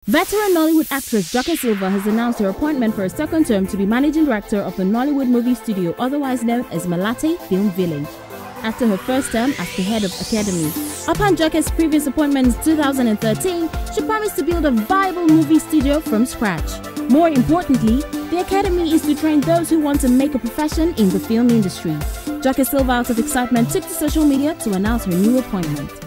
Veteran Nollywood actress Joke Silva has announced her appointment for a second term to be managing director of the Nollywood movie studio, otherwise known as Malate Film Village, after her first term as the head of Academy. Upon Joke's previous appointment in 2013, she promised to build a viable movie studio from scratch. More importantly, the Academy is to train those who want to make a profession in the film industry. Joke Silva, out of excitement, took to social media to announce her new appointment.